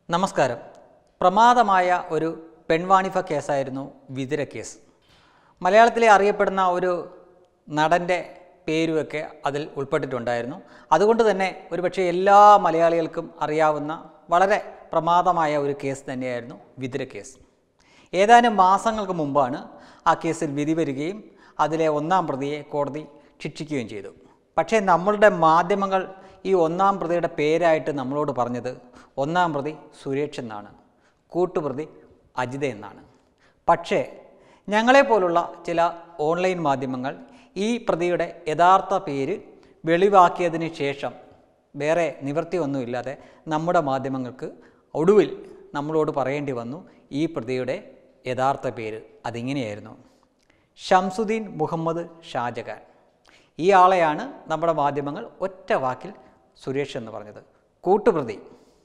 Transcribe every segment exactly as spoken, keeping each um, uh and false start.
നമസ്കാരം. പ്രമാദമായ ഒരു പെൺവാണിഭ കേസായിരുന്നു വിതുര കേസ്. മലയാളത്തിലെ അറിയപ്പെടുന്ന ഒരു നടൻ്റെ പേരുമൊക്കെ അതിൽ ഉൾപ്പെട്ടിട്ടുണ്ടായിരുന്നു. അതുകൊണ്ട് തന്നെ ഒരുപക്ഷെ എല്ലാ മലയാളികൾക്കും അറിയാവുന്ന വളരെ പ്രമാദമായ ഒരു കേസ് തന്നെയായിരുന്നു വിതുര കേസ്. ഏതാനും മാസങ്ങൾക്ക് മുമ്പാണ് ആ കേസിൽ വിധി വരികയും അതിലെ ഒന്നാം പ്രതിയെ കോടതി ശിക്ഷിക്കുകയും ചെയ്തു. പക്ഷേ നമ്മളുടെ മാധ്യമങ്ങൾ ഈ ഒന്നാം പ്രതിയുടെ പേരായിട്ട് നമ്മളോട് പറഞ്ഞത് ഒന്നാം പ്രതി സുരേഷ് എന്നാണ്, കൂട്ടുപ്രതി അജിത എന്നാണ്. പക്ഷേ ഞങ്ങളെപ്പോലുള്ള ചില ഓൺലൈൻ മാധ്യമങ്ങൾ ഈ പ്രതിയുടെ യഥാർത്ഥ പേര് വെളിവാക്കിയതിന് ശേഷം വേറെ നിവൃത്തിയൊന്നുമില്ലാതെ നമ്മുടെ മാധ്യമങ്ങൾക്ക് ഒടുവിൽ നമ്മളോട് പറയേണ്ടി വന്നു ഈ പ്രതിയുടെ യഥാർത്ഥ പേര്. അതിങ്ങനെയായിരുന്നു: ഷംസുദ്ദീൻ മുഹമ്മദ് ഷാജഹാൻ. ഈ ആളെയാണ് നമ്മുടെ മാധ്യമങ്ങൾ ഒറ്റ വാക്കിൽ സുരേഷ് എന്ന് പറഞ്ഞത്. കൂട്ടുപ്രതി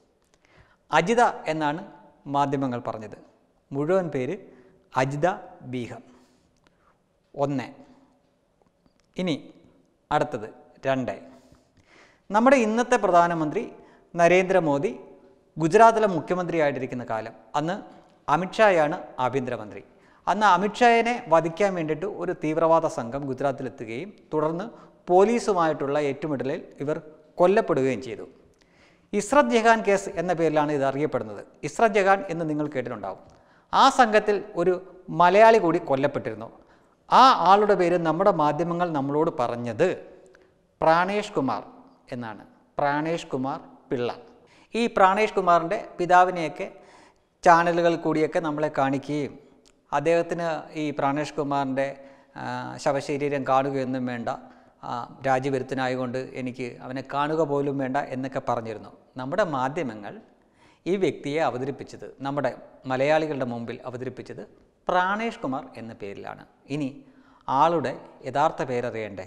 അജിത എന്നാണ് മാധ്യമങ്ങൾ പറഞ്ഞത്. മുഴുവൻ പേര് അജിത ബീഗം. ഒന്ന്. ഇനി അടുത്തത് രണ്ട്. നമ്മുടെ ഇന്നത്തെ പ്രധാനമന്ത്രി നരേന്ദ്രമോദി ഗുജറാത്തിലെ മുഖ്യമന്ത്രിയായിട്ടിരിക്കുന്ന കാലം, അന്ന് അമിത്ഷായാണ് ആഭ്യന്തരമന്ത്രി. അന്ന് അമിത്ഷായെ വധിക്കാൻ വേണ്ടിയിട്ട് ഒരു തീവ്രവാദ സംഘം ഗുജറാത്തിലെത്തുകയും തുടർന്ന് പോലീസുമായിട്ടുള്ള ഏറ്റുമുട്ടലിൽ ഇവർ കൊല്ലപ്പെടുകയും ചെയ്തു. ഇസ്രത് ജഹാൻ കേസ് എന്ന പേരിലാണ് ഇത് അറിയപ്പെടുന്നത്. ഇസ്രത് ജഹാൻ എന്ന് നിങ്ങൾ കേട്ടിട്ടുണ്ടാവും. ആ സംഘത്തിൽ ഒരു മലയാളി കൂടി കൊല്ലപ്പെട്ടിരുന്നു. ആ ആളുടെ പേര് നമ്മുടെ മാധ്യമങ്ങൾ നമ്മളോട് പറഞ്ഞത് പ്രാണേഷ് കുമാർ എന്നാണ്. പ്രാണേഷ് കുമാർ പിള്ള. ഈ പ്രാണേഷ് കുമാറിൻ്റെ പിതാവിനെയൊക്കെ ചാനലുകളിൽ കൂടിയൊക്കെ നമ്മളെ കാണിക്കുകയും അദ്ദേഹത്തിന് ഈ പ്രാണേഷ് കുമാറിൻ്റെ ശവശരീരം കാണുകയൊന്നും വേണ്ട, രാജ്യവിരുദ്ധനായതുകൊണ്ട് എനിക്ക് അവനെ കാണുക പോലും വേണ്ട എന്നൊക്കെ പറഞ്ഞിരുന്നു. നമ്മുടെ മാധ്യമങ്ങൾ ഈ വ്യക്തിയെ അവതരിപ്പിച്ചത്, നമ്മുടെ മലയാളികളുടെ മുമ്പിൽ അവതരിപ്പിച്ചത് പ്രാണേഷ് കുമാർ എന്ന പേരിലാണ്. ഇനി ആളുടെ യഥാർത്ഥ പേരറിയണ്ടേ?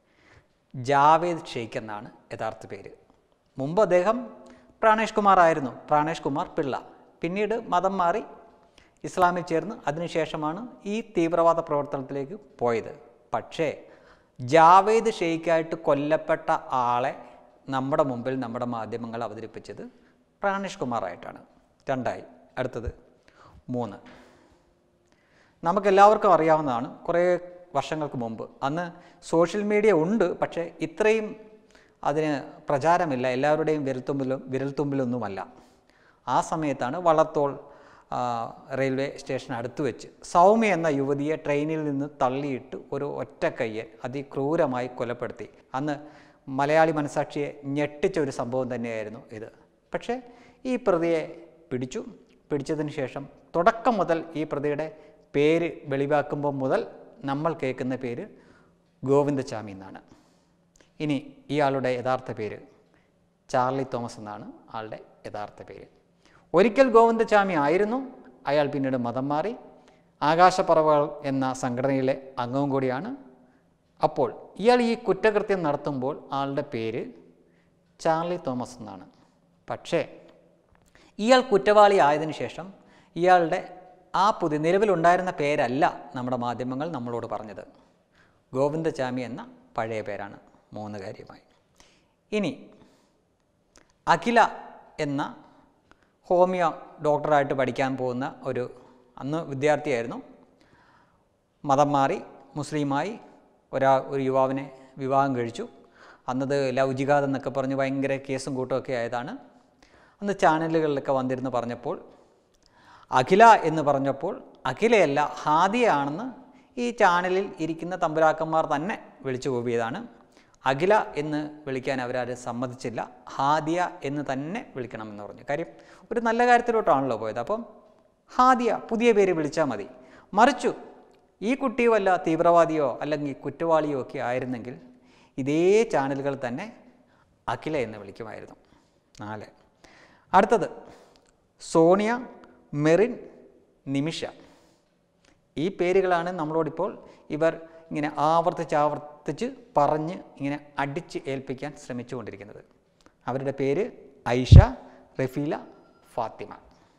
ജാവേദ് ഷെയ്ഖ് എന്നാണ് യഥാർത്ഥ പേര്. മുമ്പ് അദ്ദേഹം പ്രാണേഷ് കുമാർ ആയിരുന്നു, പ്രാണേഷ് കുമാർ പിള്ള. പിന്നീട് മതം മാറി ഇസ്ലാമിൽ ചേർന്ന് അതിനുശേഷമാണ് ഈ തീവ്രവാദ പ്രവർത്തനത്തിലേക്ക് പോയത്. പക്ഷേ ജാവേദ് ഷെയ്ഖായിട്ട് കൊല്ലപ്പെട്ട ആളെ നമ്മുടെ മുമ്പിൽ നമ്മുടെ മാധ്യമങ്ങൾ അവതരിപ്പിച്ചത് പ്രാണേഷ് കുമാറായിട്ടാണ്. രണ്ടായി. അടുത്തത് മൂന്ന്. നമുക്കെല്ലാവർക്കും അറിയാവുന്നതാണ്, കുറേ വർഷങ്ങൾക്ക് മുമ്പ്, അന്ന് സോഷ്യൽ മീഡിയ ഉണ്ട്, പക്ഷേ ഇത്രയും അതിന് പ്രചാരമില്ല, എല്ലാവരുടെയും വിരൽത്തുമ്പിലും വിരൽത്തുമ്പിലൊന്നുമല്ല. ആ സമയത്താണ് വള്ളത്തോൾ റെയിൽവേ സ്റ്റേഷൻ അടുത്ത് വെച്ച് സൗമ്യ എന്ന യുവതിയെ ട്രെയിനിൽ നിന്ന് തള്ളിയിട്ട് ഒരു ഒറ്റക്കയ്യൻ അതിക്രൂരമായി കൊലപ്പെടുത്തി. അന്ന് മലയാളി മനസാക്ഷിയെ ഞെട്ടിച്ച ഒരു സംഭവം തന്നെയായിരുന്നു ഇത്. പക്ഷേ ഈ പ്രതിയെ പിടിച്ചു. പിടിച്ചതിന് ശേഷം തുടക്കം മുതൽ ഈ പ്രതിയുടെ പേര് വെളിവാക്കുമ്പോൾ മുതൽ നമ്മൾ കേൾക്കുന്ന പേര് ഗോവിന്ദചാമി എന്നാണ്. ഇനി ഇയാളുടെ യഥാർത്ഥ പേര് ചാർലി തോമസ് എന്നാണ് ആളുടെ യഥാർത്ഥ പേര്. ഒരിക്കൽ ഗോവിന്ദചാമി ആയിരുന്നു, അയാൾ പിന്നീട് മതം മാറി ആകാശപ്പറവകൾ എന്ന സംഘടനയിലെ അംഗവും കൂടിയാണ്. അപ്പോൾ ഇയാൾ ഈ കുറ്റകൃത്യം നടത്തുമ്പോൾ ആളുടെ പേര് ചാർലി തോമസ് എന്നാണ്. പക്ഷേ ഇയാൾ കുറ്റവാളി ആയതിനു ശേഷം ഇയാളുടെ ആ പുതിയ നിലവിലുണ്ടായിരുന്ന പേരല്ല നമ്മുടെ മാധ്യമങ്ങൾ നമ്മളോട് പറഞ്ഞത്. ഗോവിന്ദചാമി എന്ന പഴയ പേരാണ്. മൂന്ന് കാര്യമായി. ഇനി അഖില എന്ന ഹോമിയോ ഡോക്ടറായിട്ട് പഠിക്കാൻ പോകുന്ന ഒരു, അന്ന് വിദ്യാർത്ഥിയായിരുന്നു, മതം മാറി മുസ്ലിമായി ഒരാ ഒരു യുവാവിനെ വിവാഹം കഴിച്ചു. അന്നത് ലവ് ജിഹാദ് എന്നൊക്കെ പറഞ്ഞ് ഭയങ്കര കേസും കൂട്ടമൊക്കെ ആയതാണ്. അന്ന് ചാനലുകളിലൊക്കെ വന്നിരുന്ന് പറഞ്ഞപ്പോൾ അഖില എന്ന് പറഞ്ഞപ്പോൾ അഖിലയല്ല ഹാദിയാണെന്ന് ഈ ചാനലിൽ ഇരിക്കുന്ന തമ്പുരാക്കന്മാർ തന്നെ വിളിച്ചു കൂവിയതാണ്. അഖില എന്ന് വിളിക്കാൻ അവരാരും സമ്മതിച്ചില്ല, ഹാദിയ എന്ന് തന്നെ വിളിക്കണമെന്ന് പറഞ്ഞു. കാര്യം ഒരു നല്ല കാര്യത്തിലോട്ടാണല്ലോ പോയത്. അപ്പം ഹാദിയ പുതിയ പേര് വിളിച്ചാൽ മതി. മറിച്ചു ഈ കുട്ടി വല്ല തീവ്രവാദിയോ അല്ലെങ്കിൽ കുറ്റവാളിയോ ഒക്കെ ആയിരുന്നെങ്കിൽ ഇതേ ചാനലുകൾ തന്നെ അഖില എന്ന് വിളിക്കുമായിരുന്നു. നാല്. അടുത്തത് സോണിയ, മെറിൻ, നിമിഷ. ഈ പേരുകളാണ് നമ്മളോടിപ്പോൾ ഇവർ ഇങ്ങനെ ആവർത്തിച്ച് ആവർത്തിച്ച് പറഞ്ഞ് ഇങ്ങനെ അടിച്ച് ഏൽപ്പിക്കാൻ ശ്രമിച്ചുകൊണ്ടിരിക്കുന്നത്. അവരുടെ പേര് ഐഷ, റഫീല, ഫാത്തിമ.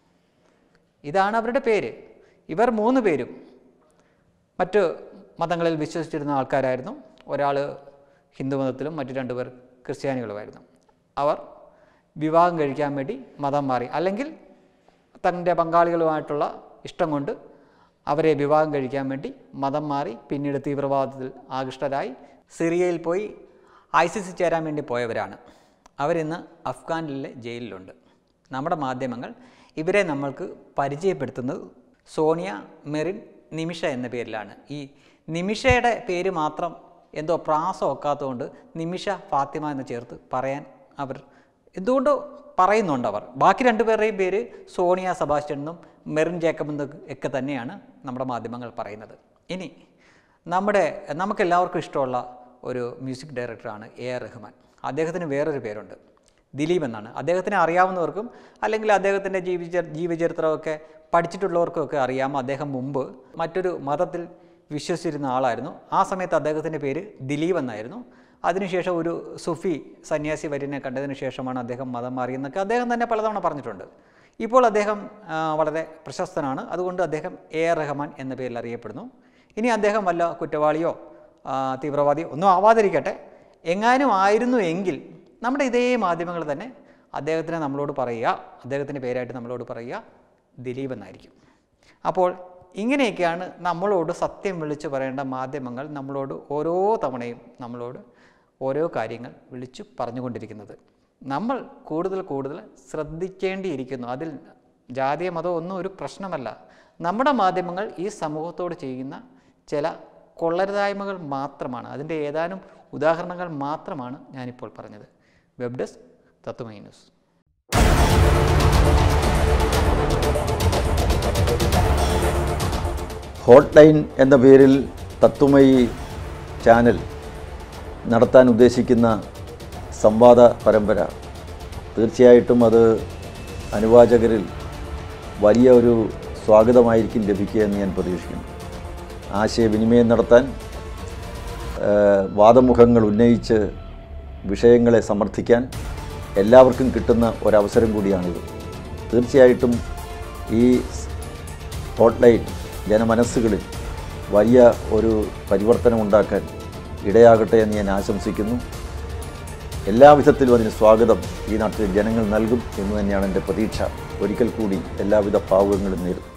ഇതാണ് അവരുടെ പേര്. ഇവർ മൂന്ന് പേരും മറ്റ് മതങ്ങളിൽ വിശ്വസിച്ചിരുന്ന ആൾക്കാരായിരുന്നു. ഒരാൾ ഹിന്ദു മതത്തിലും മറ്റു രണ്ടുപേർ ക്രിസ്ത്യാനികളുമായിരുന്നു. അവർ വിവാഹം കഴിക്കാൻ വേണ്ടി മതം മാറി, അല്ലെങ്കിൽ തൻ്റെ പങ്കാളികളുമായിട്ടുള്ള ഇഷ്ടം കൊണ്ട് അവരെ വിവാഹം കഴിക്കാൻ വേണ്ടി മതം മാറി പിന്നീട് തീവ്രവാദത്തിൽ ആകൃഷ്ടരായി സിറിയയിൽ പോയി ഐസിസിൽ ചേരാൻ വേണ്ടി പോയവരാണ്. അവരിന്ന് അഫ്ഗാനിലെ ജയിലിലുണ്ട്. നമ്മുടെ മാധ്യമങ്ങൾ ഇവരെ നമ്മൾക്ക് പരിചയപ്പെടുത്തുന്നത് സോണിയ, മെറിൻ, നിമിഷ എന്ന പേരിലാണ്. ഈ നിമിഷയുടെ പേര് മാത്രം എന്തോ പ്രാസം ഒക്കാത്തതുകൊണ്ട് നിമിഷ ഫാത്തിമ എന്ന് ചേർത്ത് പറയാൻ അവർ എന്തുകൊണ്ടോ പറയുന്നുണ്ട്. അവർ ബാക്കി രണ്ടുപേരുടെയും പേര് സോണിയ സെബാസ്റ്റ്യൻ എന്നും മെറിൻ ജേക്കബ് എന്നും ഒക്കെ തന്നെയാണ് നമ്മുടെ മാധ്യമങ്ങൾ പറയുന്നത്. ഇനി നമ്മുടെ നമുക്കെല്ലാവർക്കും ഇഷ്ടമുള്ള ഒരു മ്യൂസിക് ഡയറക്ടറാണ് എ ആർ റഹ്മാൻ. അദ്ദേഹത്തിന് വേറൊരു പേരുണ്ട്, ദിലീപ് എന്നാണ്. അദ്ദേഹത്തിനെ അറിയാവുന്നവർക്കും അല്ലെങ്കിൽ അദ്ദേഹത്തിൻ്റെ ജീവിച്ച ജീവചരിത്രമൊക്കെ പഠിച്ചിട്ടുള്ളവർക്കൊക്കെ അറിയാം. അദ്ദേഹം മുമ്പ് മറ്റൊരു മതത്തിൽ വിശ്വസിച്ചിരുന്ന ആളായിരുന്നു. ആ സമയത്ത് അദ്ദേഹത്തിൻ്റെ പേര് ദിലീപ് എന്നായിരുന്നു. അതിനുശേഷം ഒരു സുഫി സന്യാസി വര്യനെ കണ്ടതിന് ശേഷമാണ് അദ്ദേഹം മതം മാറിയെന്നൊക്കെ അദ്ദേഹം തന്നെ പലതവണ പറഞ്ഞിട്ടുണ്ട്. ഇപ്പോൾ അദ്ദേഹം വളരെ പ്രശസ്തനാണ്. അതുകൊണ്ട് അദ്ദേഹം എ ആർ റഹ്മാൻ എന്ന പേരിൽ അറിയപ്പെടുന്നു. ഇനി അദ്ദേഹം വല്ല കുറ്റവാളിയോ തീവ്രവാദിയോ ഒന്നും ആവാതിരിക്കട്ടെ, എങ്ങാനും ആയിരുന്നു എങ്കിൽ നമ്മുടെ ഇതേ മാധ്യമങ്ങൾ തന്നെ അദ്ദേഹത്തിനെ നമ്മളോട് പറയുക, അദ്ദേഹത്തിൻ്റെ പേരായിട്ട് നമ്മളോട് പറയുക ദിലീപ് എന്നായിരിക്കും. അപ്പോൾ ഇങ്ങനെയൊക്കെയാണ് നമ്മളോട് സത്യം വിളിച്ചു പറയേണ്ട മാധ്യമങ്ങൾ നമ്മളോട് ഓരോ തവണയും നമ്മളോട് ഓരോ കാര്യങ്ങൾ വിളിച്ചു പറഞ്ഞുകൊണ്ടിരിക്കുന്നത്. നമ്മൾ കൂടുതൽ കൂടുതൽ ശ്രദ്ധിക്കേണ്ടിയിരിക്കുന്നു. അതിൽ ജാതിയ മതം ഒന്നും ഒരു പ്രശ്നമല്ല. നമ്മുടെ മാധ്യമങ്ങൾ ഈ സമൂഹത്തോട് ചെയ്യുന്ന ചില കൊള്ളരുതായ്മകൾ മാത്രമാണ്. അതിൻ്റെ ഏതാനും ഉദാഹരണങ്ങൾ മാത്രമാണ് ഞാനിപ്പോൾ പറഞ്ഞത്. Web desk Tatwamayi news. Hotline എന്ന പേരിൽ തത്വമയി ചാനൽ നടത്താൻ ഉദ്ദേശിക്കുന്ന സംവാദ പരമ്പര തീർച്ചയായിട്ടും അത് അനുവാചകരിൽ വലിയ ഒരു സ്വാഗതമായിരിക്കും ലഭിക്കുക എന്ന് ഞാൻ പ്രതീക്ഷിക്കുന്നു. ആശയവിനിമയം നടത്താൻ, വാദമുഖങ്ങൾ ഉന്നയിച്ച് വിഷയങ്ങളെ സമർത്ഥിക്കാൻ എല്ലാവർക്കും കിട്ടുന്ന ഒരവസരം കൂടിയാണിത്. തീർച്ചയായിട്ടും ഈ ഹോട്ട് ലൈൻ ജനമനസ്സുകളിൽ വലിയ ഒരു പരിവർത്തനമുണ്ടാക്കാൻ ഇടയാകട്ടെ എന്ന് ഞാൻ ആശംസിക്കുന്നു. എല്ലാവിധത്തിലും അതിന് സ്വാഗതം ഈ നാട്ടിലെ ജനങ്ങൾ നൽകും എന്ന് തന്നെയാണ് എൻ്റെ പ്രതീക്ഷ. ഒരിക്കൽ കൂടി എല്ലാവിധ ഭാവുകങ്ങളും നേരുന്നു.